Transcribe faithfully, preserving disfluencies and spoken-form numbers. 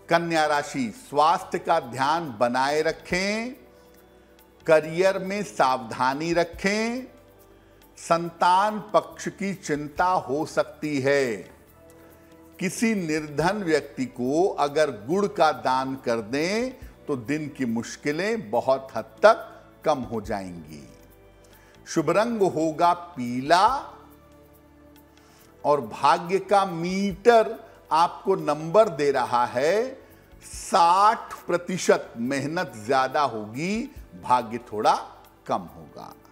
कन्या राशि, स्वास्थ्य का ध्यान बनाए रखें, करियर में सावधानी रखें, संतान पक्ष की चिंता हो सकती है। किसी निर्धन व्यक्ति को अगर गुड़ का दान कर दें तो दिन की मुश्किलें बहुत हद तक कम हो जाएंगी। शुभ रंग होगा पीला और भाग्य का मीटर आपको नंबर दे रहा है साठ प्रतिशत। मेहनत ज्यादा होगी, भाग्य थोड़ा कम होगा।